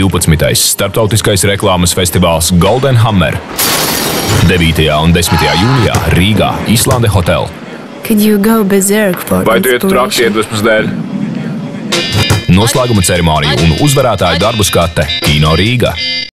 12. starptautiskais reklāmas festivāls Golden Hammer. 9. un 10. jūnijā Rīgā, Islande Hotel. Vai tu ietu traks iedvesmas dēļ? Noslēguma ceremonija un uzvarētāju darbu skate Kino Rīga.